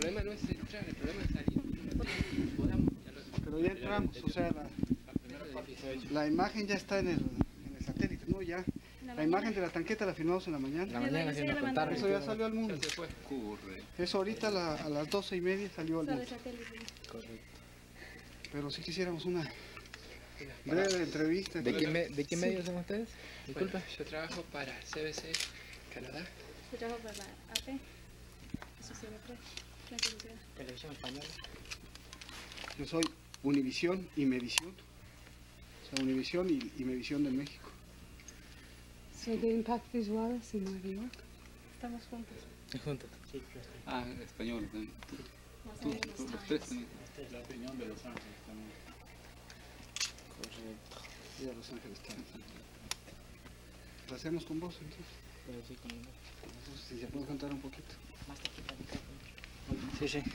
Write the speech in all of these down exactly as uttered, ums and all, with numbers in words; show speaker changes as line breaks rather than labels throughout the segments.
problema no es entrar, el problema es salir. Podamos, ya lo,
Pero ya entramos, o sea, la, la imagen ya está en el, en el satélite, ¿no? Ya. La, la imagen de la tanqueta la filmamos en la mañana.
La mañana sí nos contaron.
Eso ya salió al mundo.
se fue.
Eso ahorita la, a las doce y media salió al mundo.
Correcto.
Pero si quisiéramos una breve entrevista.
¿De qué, me, ¿de qué sí. medio son ustedes? Disculpa.
Bueno, yo trabajo para C B C Canadá.
Yo trabajo para la A P, Asociación de Prensa.
Televisión Española.
Yo soy Univisión y Mevisión. O sea, Univisión y, y Mevisión de México.
Soy de Impact Visuales en Nueva York.
Estamos juntos.
Juntos.
Sí, ah, español. Tú, tú, tú, los tres también. La opinión de Los Ángeles también.
Correcto. Y a Los Ángeles también. ¿Lo hacemos con vos entonces?
Pero sí, con vos.
Si se puede contar un poquito.
Sí, sí.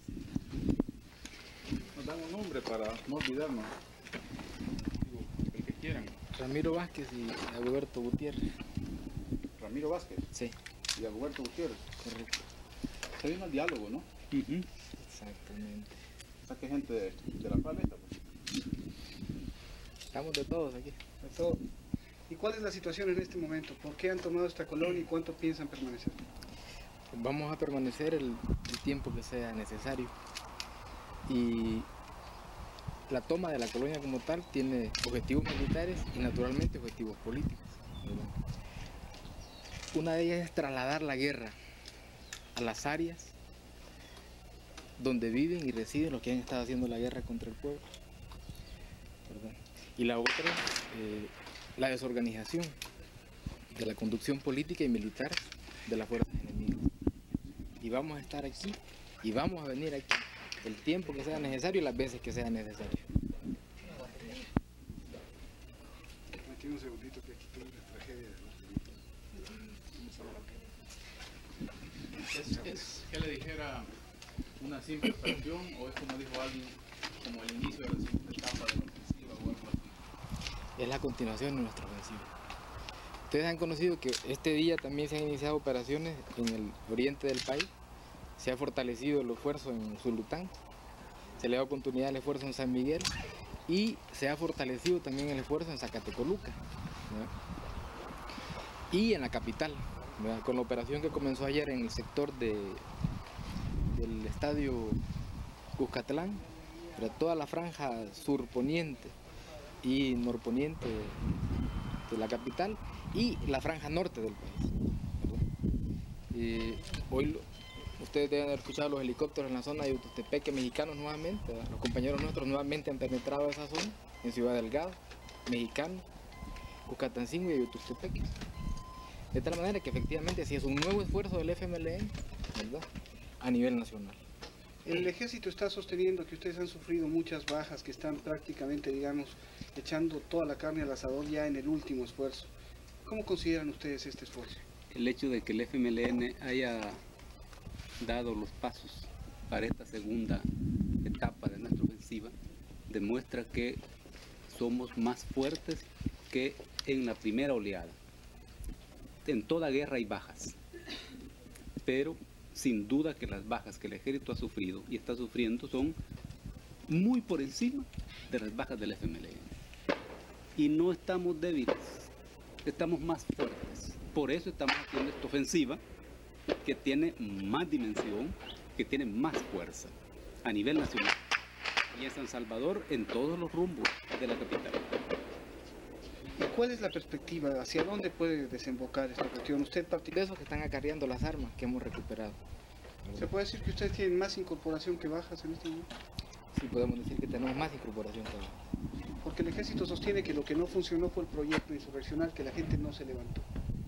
Nos dan un nombre para no olvidarnos. Digo, el que quieran.
Ramiro Vázquez y Aguberto Gutiérrez.
Ramiro Vázquez.
Sí.
Y Aguberto Gutiérrez.
Correcto.
Se viene al diálogo, ¿no?
Uh-huh. Exactamente.
O sea, que gente de, de la planeta, pues.
Estamos de todos aquí.
De todo. ¿Y cuál es la situación en este momento? ¿Por qué han tomado esta colonia y cuánto piensan permanecer?
Vamos a permanecer el, el tiempo que sea necesario. Y la toma de la colonia como tal tiene objetivos militares y naturalmente objetivos políticos, ¿verdad? Una de ellas es trasladar la guerra a las áreas donde viven y residen los que han estado haciendo la guerra contra el pueblo, ¿verdad? Y la otra, eh, la desorganización de la conducción política y militar de las fuerzas enemigas. Y vamos a estar aquí y vamos a venir aquí el tiempo que sea necesario y las veces que sea necesario.
Aquí un segundito que aquí tengo una tragedia.
¿Es, es que le dijera una simple operación o es como dijo alguien, como el inicio de la segunda etapa de la ofensiva o algo así?
Es la continuación de nuestra ofensiva. Ustedes han conocido que este día también se han iniciado operaciones en el oriente del país. Se ha fortalecido el esfuerzo en Zulután, se le ha dado continuidad al esfuerzo en San Miguel y se ha fortalecido también el esfuerzo en Zacatecoluca, ¿verdad? Y en la capital, ¿verdad? Con la operación que comenzó ayer en el sector de, del estadio Cuscatlán, ¿verdad? Toda la franja surponiente y norponiente de la capital y la franja norte del país, ¿verdad? Y hoy ustedes deben haber escuchado los helicópteros en la zona de Ututepeque mexicanos nuevamente, ¿verdad? Los compañeros nuestros nuevamente han penetrado esa zona, en Ciudad Delgado, Mexicano, Cuscatancingo y Ututepeque. De tal manera que efectivamente así es un nuevo esfuerzo del F M L N, ¿verdad? A nivel nacional.
El ejército está sosteniendo que ustedes han sufrido muchas bajas, que están prácticamente, digamos, echando toda la carne al asador ya en el último esfuerzo. ¿Cómo consideran ustedes este esfuerzo?
El hecho de que el F M L N haya dado los pasos para esta segunda etapa de nuestra ofensiva demuestra que somos más fuertes que en la primera oleada. En toda guerra hay bajas, pero sin duda que las bajas que el ejército ha sufrido y está sufriendo son muy por encima de las bajas del F M L N. Y no estamos débiles, estamos más fuertes. Por eso estamos haciendo esta ofensiva que tiene más dimensión, que tiene más fuerza a nivel nacional. Y en San Salvador, en todos los rumbos de la capital.
¿Y cuál es la perspectiva? ¿Hacia dónde puede desembocar esta cuestión? Usted
De esos que están acarreando las armas que hemos recuperado, ¿verdad?
¿Se puede decir que ustedes tienen más incorporación que bajas en este momento?
Sí, podemos decir que tenemos más incorporación que bajas.
Porque el ejército sostiene que lo que no funcionó fue el proyecto insurreccional, que la gente no se levantó.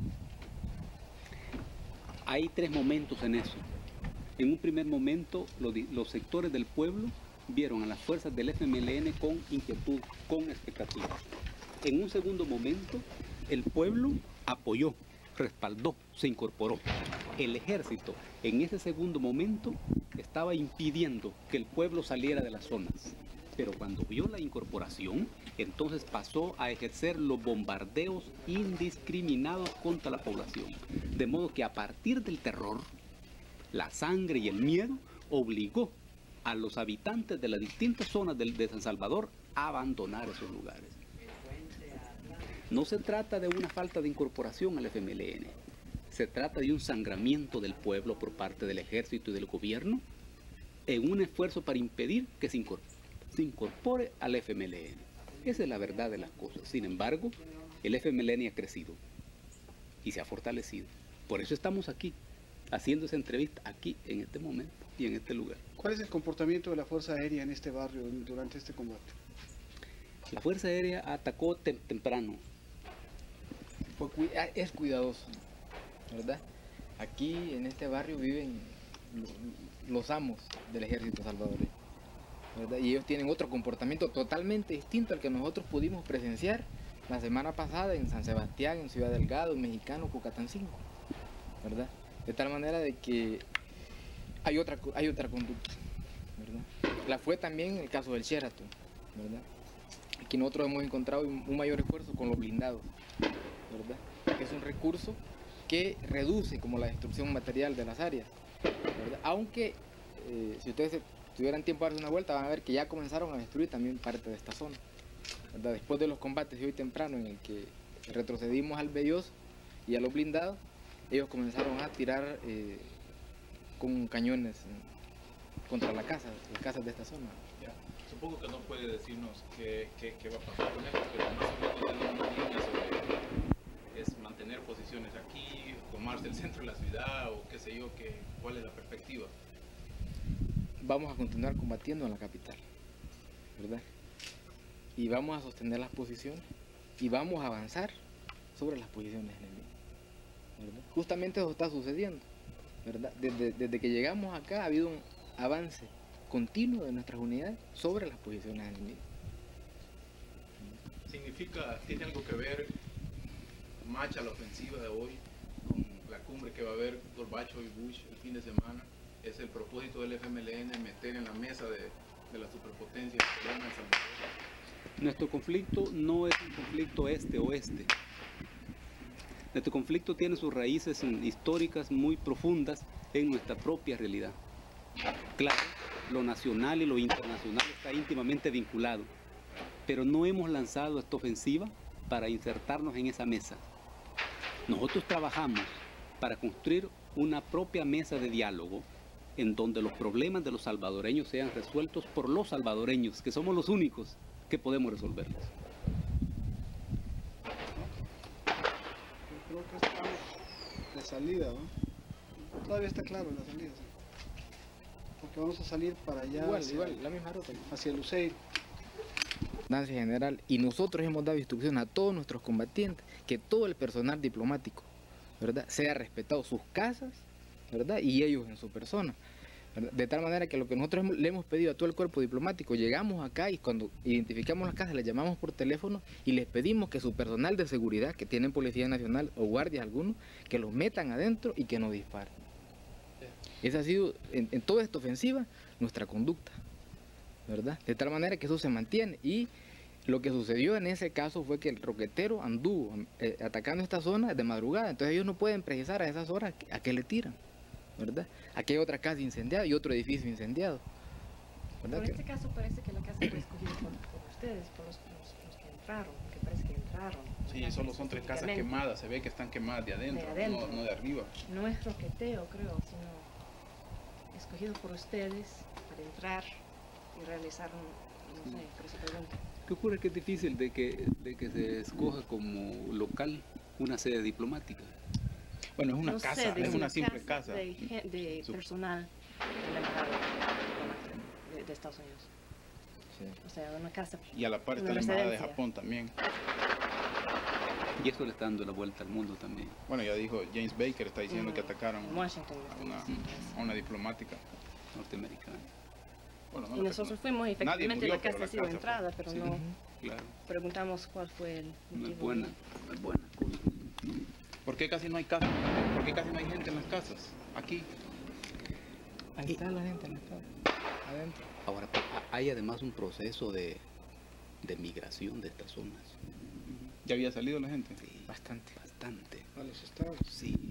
Hay tres momentos en eso. En un primer momento, los, los sectores del pueblo vieron a las fuerzas del F M L N con inquietud, con expectativa. En un segundo momento, el pueblo apoyó, respaldó, se incorporó. El ejército, en ese segundo momento, estaba impidiendo que el pueblo saliera de las zonas. Pero cuando vio la incorporación, entonces pasó a ejercer los bombardeos indiscriminados contra la población. De modo que a partir del terror, la sangre y el miedo, obligó a los habitantes de las distintas zonas de, de San Salvador a abandonar esos lugares. No se trata de una falta de incorporación al F M L N, se trata de un sangramiento del pueblo por parte del ejército y del gobierno en un esfuerzo para impedir que se incorpore, se incorpore al F M L N. Esa es la verdad de las cosas. Sin embargo, el F M L N ha crecido y se ha fortalecido. Por eso estamos aquí, haciendo esa entrevista aquí, en este momento y en este lugar.
¿Cuál es el comportamiento de la Fuerza Aérea en este barrio durante este combate?
La Fuerza Aérea atacó tem temprano.
Fue cui- ah, es cuidadoso, ¿verdad? Aquí en este barrio viven lo- los amos del ejército salvadoreño, ¿verdad? Y ellos tienen otro comportamiento totalmente distinto al que nosotros pudimos presenciar la semana pasada en San Sebastián, en Ciudad Delgado, en Mexicano, Cucatancingo, ¿verdad? De tal manera de que hay otra, co- hay otra conducta, ¿verdad? La fue también el caso del Sheraton, ¿verdad? Aquí nosotros hemos encontrado un, un mayor esfuerzo con los blindados, ¿verdad? Que es un recurso que reduce como la destrucción material de las áreas, ¿verdad? Aunque eh, si ustedes tuvieran tiempo de darse una vuelta van a ver que ya comenzaron a destruir también parte de esta zona, ¿verdad? Después de los combates de hoy temprano en el que retrocedimos al Belloso y a los blindados, ellos comenzaron a tirar eh, con cañones eh, contra la casa, las casas de esta zona.
Ya. Supongo que no puede decirnos qué, qué, qué va a pasar con esto, pero más o menos tenemos una línea sobre es mantener posiciones aquí, tomarse el centro de la ciudad o qué sé yo, qué, cuál es la perspectiva.
Vamos a continuar combatiendo en la capital, ¿verdad? Y vamos a sostener las posiciones y vamos a avanzar sobre las posiciones enemigas, ¿verdad? Justamente eso está sucediendo, ¿verdad? Desde, desde que llegamos acá ha habido un avance continuo de nuestras unidades sobre las posiciones enemigas.
¿Significa, tiene algo que ver, marcha la ofensiva de hoy, con la cumbre que va a haber Gorbachev y Bush el fin de semana? ¿Es el propósito del F M L N meter en la mesa de, de la superpotencia el problema de El Salvador?
Nuestro conflicto no es un conflicto este-oeste. Nuestro conflicto tiene sus raíces en- históricas muy profundas en nuestra propia realidad. Claro, lo nacional y lo internacional está íntimamente vinculado, pero no hemos lanzado esta ofensiva para insertarnos en esa mesa. Nosotros trabajamos para construir una propia mesa de diálogo en donde los problemas de los salvadoreños sean resueltos por los salvadoreños, que somos los únicos que podemos resolverlos.
Yo creo que estamos de salida, ¿no? Todavía está claro la salida, ¿sí? Porque vamos a salir para allá,
Igual,
hacia,
igual, la misma ruta.
hacia Luceiro.
Comandancia General, y nosotros hemos dado instrucción a todos nuestros combatientes que todo el personal diplomático, ¿verdad?, sea respetado sus casas, ¿verdad?, y ellos en su persona, ¿verdad? De tal manera que lo que nosotros hemos- le hemos pedido a todo el cuerpo diplomático, llegamos acá y cuando identificamos las casas les llamamos por teléfono y les pedimos que su personal de seguridad, que tienen Policía Nacional o guardias algunos, que los metan adentro y que no disparen. Esa ha sido en, en toda esta ofensiva nuestra conducta, ¿verdad? De tal manera que eso se mantiene. Y lo que sucedió en ese caso fue que el roquetero anduvo eh, atacando esta zona de madrugada, entonces ellos no pueden precisar a esas horas a qué le tiran, ¿verdad? Aquí hay otra casa incendiada y otro edificio incendiado, ¿verdad?
Por
Que-
este caso parece que la casa fue escogida por, por ustedes, por los, los- los que entraron, que parece que entraron.
Sí,
¿verdad?
solo son tres casas
Específicamente.
quemadas, se ve que están quemadas de adentro,
De adentro.
No, no de arriba.
No es roqueteo, creo, sino escogido por ustedes para entrar y realizar un, no sé, por eso pregunto.
¿Qué ocurre? Que es difícil de que, de que se escoja como local una sede diplomática.
Bueno, es una
No sé,
casa,
de
es una simple casa.
De, gen- de
Su-
personal de la embajada de, de Estados Unidos.
sí.
O sea, una casa.
Y a la par está
una
la embajada de
residencia.
Japón también.
Y eso le está dando la vuelta al mundo también.
Bueno, ya dijo James Baker, está diciendo
Mm,
que atacaron
en Washington.
a una, a una diplomática.
Norteamericana.
Bueno, no
Y
la
nosotros
tengo.
fuimos, y
Nadie
efectivamente
murió,
la
pero
casa
la
ha sido
casa fue-
entrada, pero
sí.
no
Claro,
preguntamos cuál fue el
no
motivo.
es buena, no es buena.
¿Por qué casi no hay casa? ¿Por qué casi no hay gente en las casas? Aquí.
Ahí está la gente en la casa, adentro.
Ahora, pa- hay además un proceso de, de migración de estas zonas.
¿Ya había salido la gente?
Sí,
Bastante.
bastante.
A los estados.
Sí,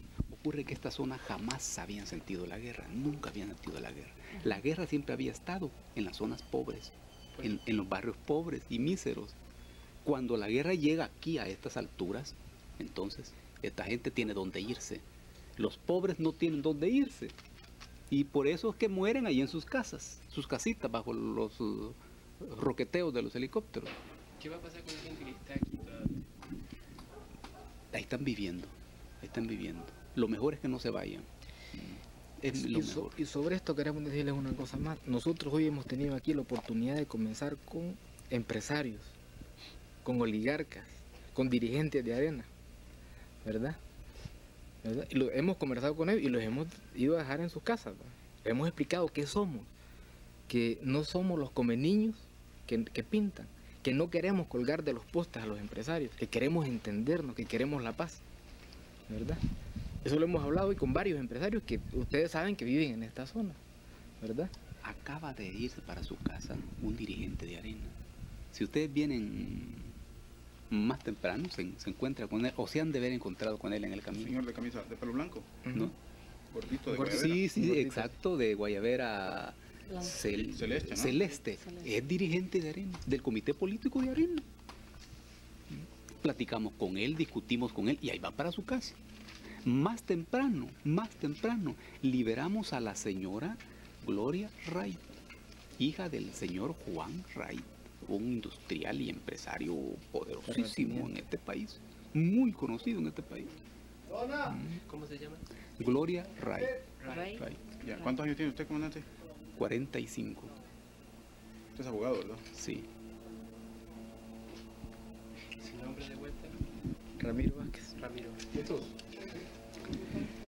ocurre que esta zona jamás habían sentido la guerra, nunca habían sentido la guerra. La guerra siempre había estado en las zonas pobres, en, en los barrios pobres y míseros. Cuando la guerra llega aquí a estas alturas, entonces esta gente tiene dónde irse. Los pobres no tienen dónde irse. Y por eso es que mueren ahí en sus casas, sus casitas, bajo los uh, roqueteos de los helicópteros.
¿Qué va a pasar con la gente que está aquí todavía?
Ahí están viviendo, ahí están viviendo. Lo mejor es que no se vayan. Es lo
Y, so-
mejor.
y sobre esto queremos decirles una cosa más. Nosotros hoy hemos tenido aquí la oportunidad de comenzar con empresarios, con oligarcas, con dirigentes de arena, ¿verdad? ¿Verdad? Y lo, hemos conversado con ellos y los hemos ido a dejar en sus casas, ¿verdad? Hemos explicado qué somos, que no somos los come niños que, que pintan, que no queremos colgar de los postes a los empresarios, que queremos entendernos, que queremos la paz, ¿verdad? Eso lo hemos hablado hoy con varios empresarios que ustedes saben que viven en esta zona, ¿verdad?
Acaba de irse para su casa un dirigente de arena. Si ustedes vienen más temprano, se, se encuentra con él, o se han de haber encontrado con él en el camino.
Señor de camisa de pelo blanco,
¿No?
gordito de
Gordito.
guayabera.
Sí, sí,
Gordito.
exacto, de Guayabera Cel-
Celeste, ¿no?
Celeste. Es dirigente de arena, del comité político de arena. Platicamos con él, discutimos con él y ahí va para su casa. Más temprano, más temprano, liberamos a la señora Gloria Wright, hija del señor Juan Wright, un industrial y empresario poderosísimo en este país, muy conocido en este país.
¿Cómo se llama?
Gloria Wright,
Right.
Wright,
Ya, ¿cuántos años tiene usted, comandante?
cuarenta y cinco,
Usted es abogado, ¿verdad?
sí.
Su nombre de vuelta.
Ramiro Vázquez.
Ramiro.
Estos